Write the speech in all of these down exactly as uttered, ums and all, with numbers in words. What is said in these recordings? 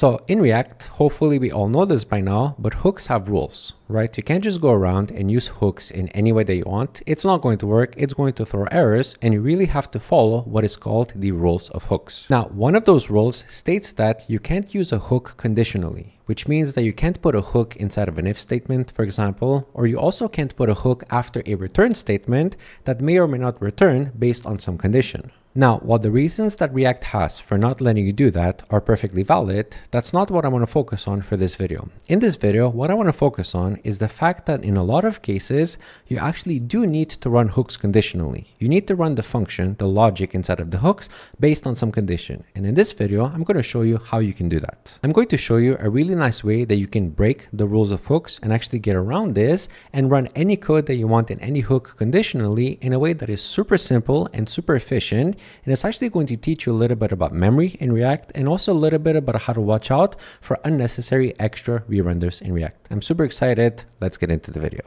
So in React, hopefully we all know this by now, but hooks have rules, right? You can't just go around and use hooks in any way that you want. It's not going to work. It's going to throw errors, and you really have to follow what is called the rules of hooks. Now, one of those rules states that you can't use a hook conditionally, which means that you can't put a hook inside of an if statement, for example, or you also can't put a hook after a return statement that may or may not return based on some condition. Now, while the reasons that React has for not letting you do that are perfectly valid, that's not what I want to focus on for this video. In this video, what I want to focus on is the fact that in a lot of cases, you actually do need to run hooks conditionally. You need to run the function, the logic inside of the hooks based on some condition. And in this video, I'm going to show you how you can do that. I'm going to show you a really nice way that you can break the rules of hooks and actually get around this and run any code that you want in any hook conditionally in a way that is super simple and super efficient. And it's actually going to teach you a little bit about memory in React and also a little bit about how to watch out for unnecessary extra re-renders in React. I'm super excited. Let's get into the video.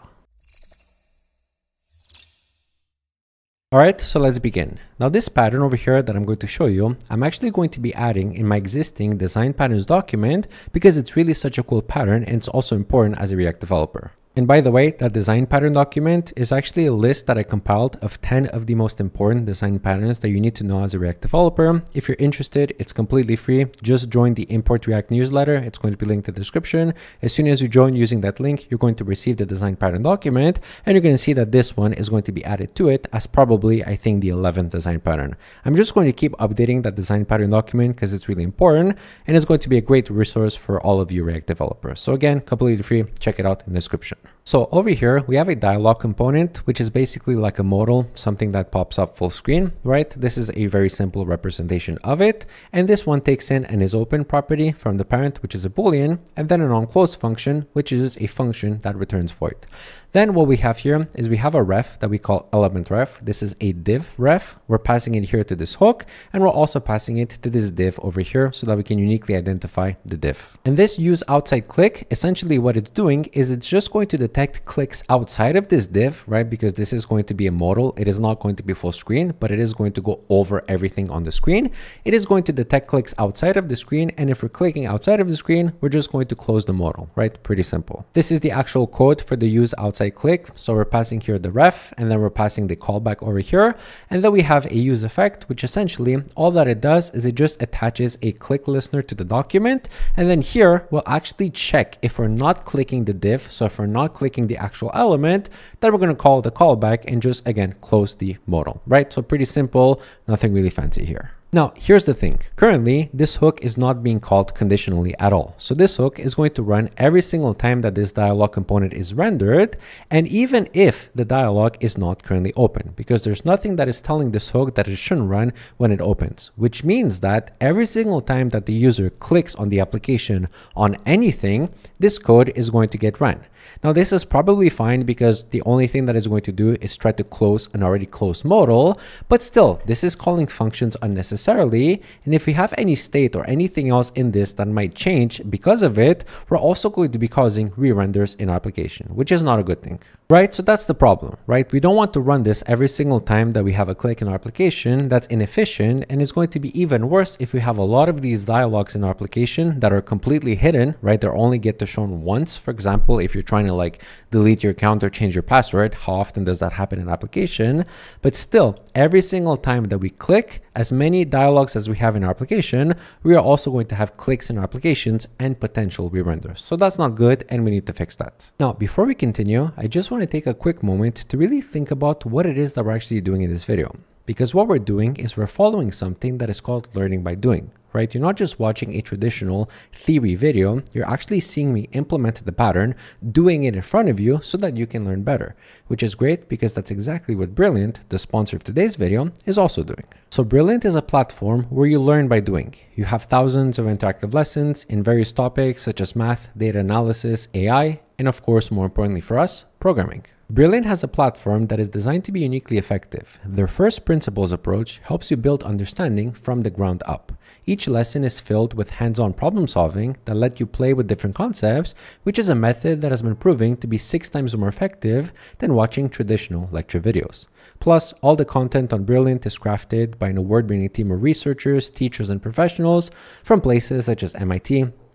All right, so let's begin. Now this pattern over here that I'm going to show you, I'm actually going to be adding in my existing design patterns document because it's really such a cool pattern and it's also important as a React developer. And by the way, that design pattern document is actually a list that I compiled of ten of the most important design patterns that you need to know as a React developer. If you're interested, it's completely free. Just join the Import React newsletter. It's going to be linked in the description. As soon as you join using that link, you're going to receive the design pattern document, and you're going to see that this one is going to be added to it as probably, I think, the eleventh design pattern. I'm just going to keep updating that design pattern document because it's really important, and it's going to be a great resource for all of you React developers. So again, completely free. Check it out in the description. So over here, we have a dialog component, which is basically like a modal, something that pops up full screen, right? This is a very simple representation of it. And this one takes in an isOpen property from the parent, which is a Boolean, and then an onClose function, which is a function that returns void. Then what we have here is we have a ref that we call element ref. This is a div ref. We're passing it here to this hook, and we're also passing it to this div over here so that we can uniquely identify the div. And this use outside click, essentially what it's doing is it's just going to detect clicks outside of this div, right? Because this is going to be a modal. It is not going to be full screen, but it is going to go over everything on the screen. It is going to detect clicks outside of the screen. And if we're clicking outside of the screen, we're just going to close the modal, right? Pretty simple. This is the actual code for the use outside click. So we're passing here the ref, and then we're passing the callback over here. And then we have a use effect, which essentially all that it does is it just attaches a click listener to the document. And then here we'll actually check if we're not clicking the div. So if we're not clicking the actual element, then we're going to call the callback and just again close the modal, right? So pretty simple, nothing really fancy here. Now, here's the thing. Currently, this hook is not being called conditionally at all. So this hook is going to run every single time that this dialog component is rendered, and even if the dialog is not currently open, because there's nothing that is telling this hook that it shouldn't run when it opens, which means that every single time that the user clicks on the application on anything, this code is going to get run. Now, this is probably fine because the only thing that it's going to do is try to close an already closed modal, but still, this is calling functions unnecessarily. And if we have any state or anything else in this that might change because of it, we're also going to be causing re-renders in our application, which is not a good thing, right? So that's the problem, right? We don't want to run this every single time that we have a click in our application. That's inefficient, and it's going to be even worse if we have a lot of these dialogues in our application that are completely hidden, right? They only get to shown once. For example, if you're trying to like delete your account or change your password, how often does that happen in application? But still, every single time that we click, as many dialogues as we have in our application, we are also going to have clicks in our applications and potential re-renders. So that's not good, and we need to fix that. Now, before we continue, I just want to take a quick moment to really think about what it is that we're actually doing in this video. Because what we're doing is we're following something that is called learning by doing, right? You're not just watching a traditional theory video, you're actually seeing me implement the pattern, doing it in front of you so that you can learn better, which is great because that's exactly what Brilliant, the sponsor of today's video, is also doing. So Brilliant is a platform where you learn by doing. You have thousands of interactive lessons in various topics such as math, data analysis, A I, and of course, more importantly for us, programming. Brilliant has a platform that is designed to be uniquely effective. Their first principles approach helps you build understanding from the ground up. Each lesson is filled with hands-on problem solving that let you play with different concepts, which is a method that has been proving to be six times more effective than watching traditional lecture videos. Plus, all the content on Brilliant is crafted by an award-winning team of researchers, teachers, and professionals from places such as M I T,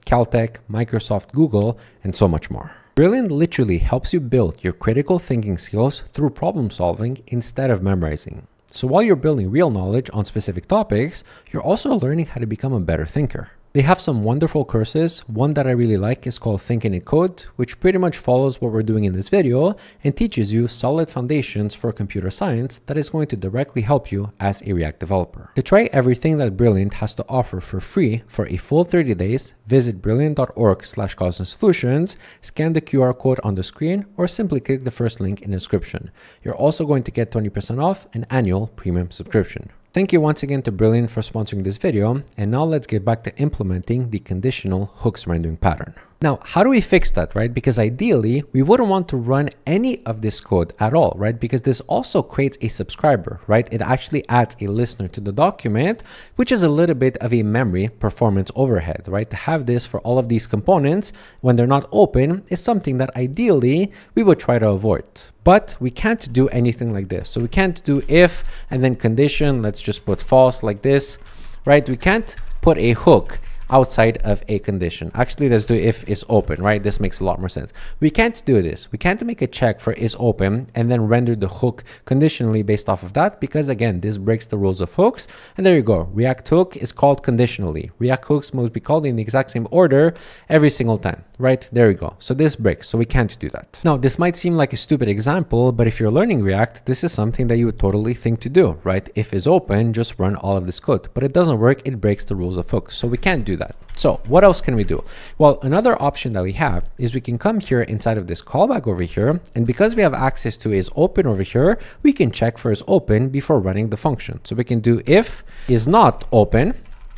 Caltech, Microsoft, Google, and so much more. Brilliant literally helps you build your critical thinking skills through problem solving instead of memorizing. So while you're building real knowledge on specific topics, you're also learning how to become a better thinker. They have some wonderful courses. One that I really like is called Thinking in Code, which pretty much follows what we're doing in this video and teaches you solid foundations for computer science that is going to directly help you as a React developer. To try everything that Brilliant has to offer for free for a full thirty days, visit brilliant.org slash cosmic solutions, scan the Q R code on the screen, or simply click the first link in the description. You're also going to get twenty percent off an annual premium subscription. Thank you once again to Brilliant for sponsoring this video, and now let's get back to implementing the conditional hooks rendering pattern. Now, how do we fix that, right? Because ideally, we wouldn't want to run any of this code at all, right? Because this also creates a subscriber, right? It actually adds a listener to the document, which is a little bit of a memory performance overhead, right? To have this for all of these components when they're not open is something that ideally we would try to avoid. But we can't do anything like this. So we can't do if and then condition, let's just put false like this, right? We can't put a hook outside of a condition. Actually, let's do if is open, right? This makes a lot more sense. We can't do this. We can't make a check for is open and then render the hook conditionally based off of that, because again, this breaks the rules of hooks. And there you go. React hook is called conditionally. React hooks must be called in the exact same order every single time, right? There you go. So this breaks, so we can't do that. Now, this might seem like a stupid example, but if you're learning React, this is something that you would totally think to do, right? If is open, just run all of this code, but it doesn't work. It breaks the rules of hooks. So we can't do that. So what else can we do? Well, another option that we have is we can come here inside of this callback over here. And because we have access to is open over here, we can check for is open before running the function. So we can do if is not open,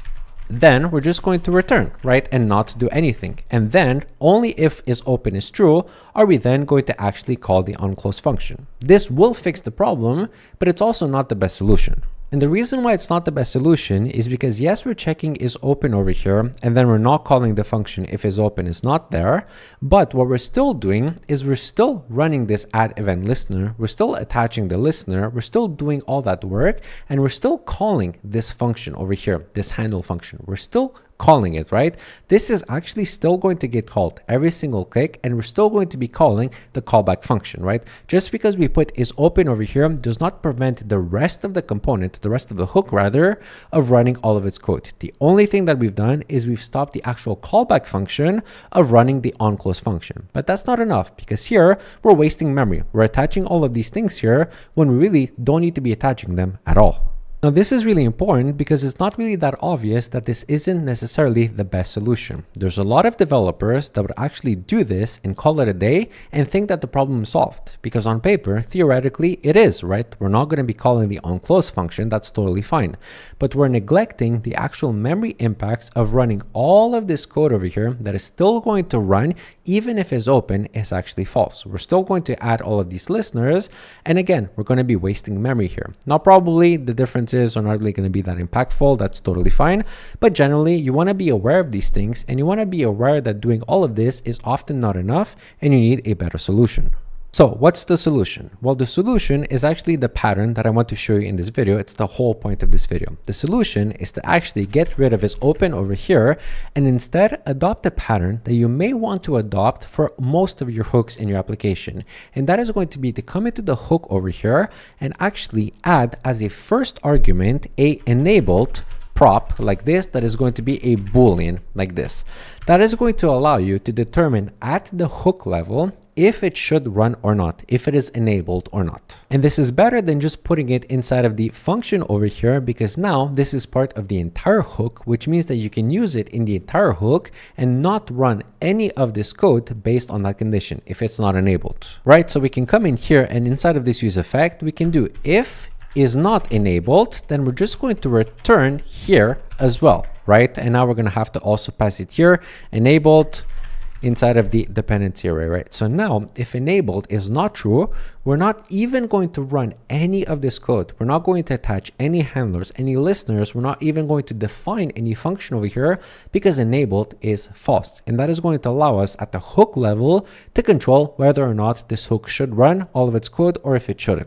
then we're just going to return, right? And not do anything. And then only if is open is true, are we then going to actually call the onClose function. This will fix the problem, but it's also not the best solution. And the reason why it's not the best solution is because yes, we're checking is open over here, and then we're not calling the function if is open is not there. But what we're still doing is we're still running this add event listener. We're still attaching the listener. We're still doing all that work, and we're still calling this function over here, this handle function. We're still calling it, right? This is actually still going to get called every single click, and we're still going to be calling the callback function, right? Just because we put is open over here does not prevent the rest of the component, the rest of the hook rather, of running all of its code. The only thing that we've done is we've stopped the actual callback function of running the onClose function. But that's not enough, because here we're wasting memory. We're attaching all of these things here when we really don't need to be attaching them at all. Now, this is really important because it's not really that obvious that this isn't necessarily the best solution. There's a lot of developers that would actually do this and call it a day and think that the problem is solved, because on paper, theoretically, it is, right? We're not going to be calling the onClose function. That's totally fine. But we're neglecting the actual memory impacts of running all of this code over here that is still going to run even if is open is actually false. We're still going to add all of these listeners. And again, we're going to be wasting memory here. Now, probably the difference are not really going to be that impactful. That's totally fine. But generally, you want to be aware of these things, and you want to be aware that doing all of this is often not enough, and you need a better solution. So what's the solution? Well, the solution is actually the pattern that I want to show you in this video. It's the whole point of this video. The solution is to actually get rid of is open over here and instead adopt a pattern that you may want to adopt for most of your hooks in your application. And that is going to be to come into the hook over here and actually add as a first argument a enabled prop like this that is going to be a boolean like this. That is going to allow you to determine at the hook level if it should run or not, if it is enabled or not. And this is better than just putting it inside of the function over here, because now this is part of the entire hook, which means that you can use it in the entire hook and not run any of this code based on that condition if it's not enabled, right? So we can come in here and inside of this use effect, we can do if is not enabled, then we're just going to return here as well, right? And now we're going to have to also pass it here, enabled inside of the dependency array, right? So now if enabled is not true, we're not even going to run any of this code. We're not going to attach any handlers, any listeners. We're not even going to define any function over here because enabled is false. And that is going to allow us at the hook level to control whether or not this hook should run all of its code or if it shouldn't.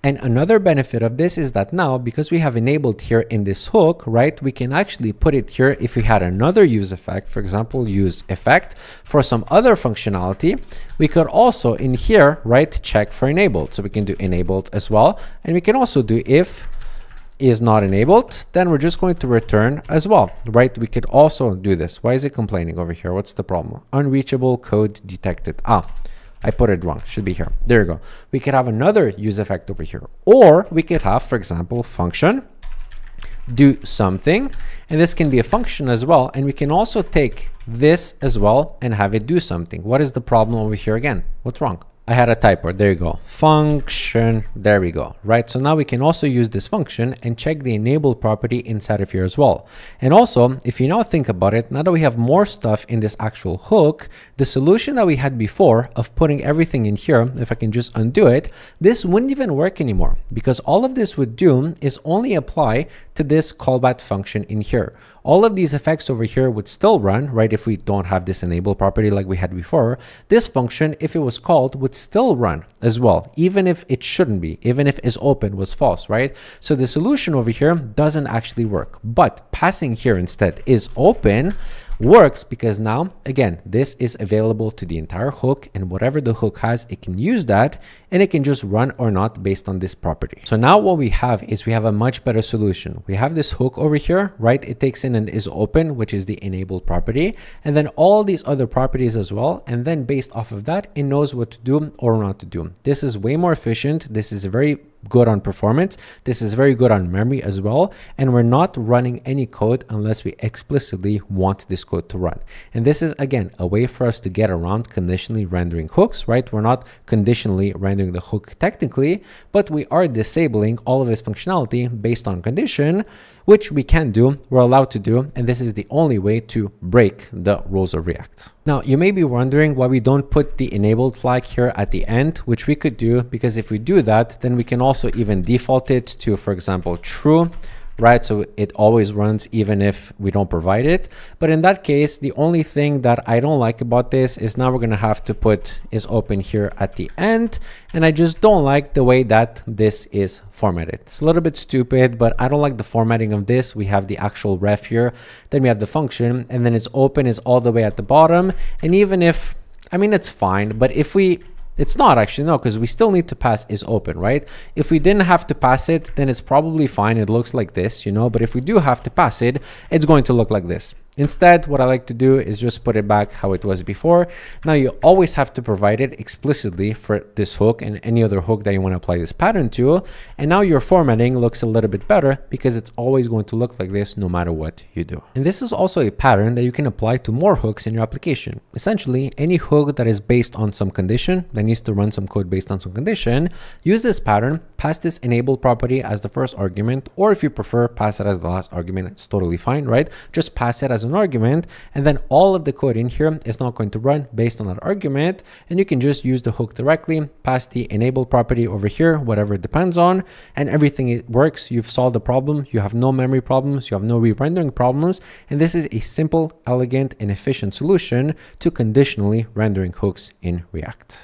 And another benefit of this is that now, because we have enabled here in this hook, right, we can actually put it here if we had another use effect, for example, use effect for some other functionality. We could also in here, right, check for enabled. So we can do enabled as well. And we can also do if is not enabled, then we're just going to return as well, right? We could also do this. Why is it complaining over here? What's the problem? Unreachable code detected. Ah, I put it wrong. Should be here. There you go. We could have another use effect over here, or we could have, for example, function do something, and this can be a function as well. And we can also take this as well and have it do something. What is the problem over here again? What's wrong? I had a typo. There you go. Function. There we go. Right. So now we can also use this function and check the enable property inside of here as well. And also, if you now think about it, now that we have more stuff in this actual hook, the solution that we had before of putting everything in here, if I can just undo it, this wouldn't even work anymore, because all of this would do is only apply to this callback function in here. All of these effects over here would still run, right? If we don't have this enable property like we had before, this function, if it was called, would still run as well, even if it shouldn't be, even if is open was false, right? So the solution over here doesn't actually work, but passing here instead is open works, because now again this is available to the entire hook, and whatever the hook has, it can use that, and it can just run or not based on this property. So now what we have is we have a much better solution. We have this hook over here, right? It takes in an is open, which is the enabled property, and then all these other properties as well, and then based off of that, it knows what to do or not to do. This is way more efficient. This is very good on performance. This is very good on memory as well. And we're not running any code unless we explicitly want this code to run. And this is, again, a way for us to get around conditionally rendering hooks, right? We're not conditionally rendering the hook technically, but we are disabling all of its functionality based on condition, which we can do, we're allowed to do, and this is the only way to break the rules of React. Now, you may be wondering why we don't put the enabled flag here at the end, which we could do, because if we do that, then we can also even default it to, for example, true, right? So it always runs even if we don't provide it. But in that case, the only thing that I don't like about this is now we're going to have to put is open here at the end. And I just don't like the way that this is formatted. It's a little bit stupid, but I don't like the formatting of this. We have the actual ref here, then we have the function, and then it's open is all the way at the bottom. And even if, I mean, it's fine, but if we It's not actually, no, because we still need to pass is open, right? If we didn't have to pass it, then it's probably fine. It looks like this, you know, but if we do have to pass it, it's going to look like this. Instead, what I like to do is just put it back how it was before. Now, you always have to provide it explicitly for this hook and any other hook that you want to apply this pattern to. And now your formatting looks a little bit better because it's always going to look like this no matter what you do. And this is also a pattern that you can apply to more hooks in your application. Essentially, any hook that is based on some condition, that needs to run some code based on some condition, use this pattern, pass this enable property as the first argument, or if you prefer, pass it as the last argument. It's totally fine, right? Just pass it as an argument, and then all of the code in here is not going to run based on that argument, and you can just use the hook directly, pass the enable property over here, whatever it depends on, and everything it works. You've solved the problem. You have no memory problems, you have no re-rendering problems, and this is a simple, elegant, and efficient solution to conditionally rendering hooks in React.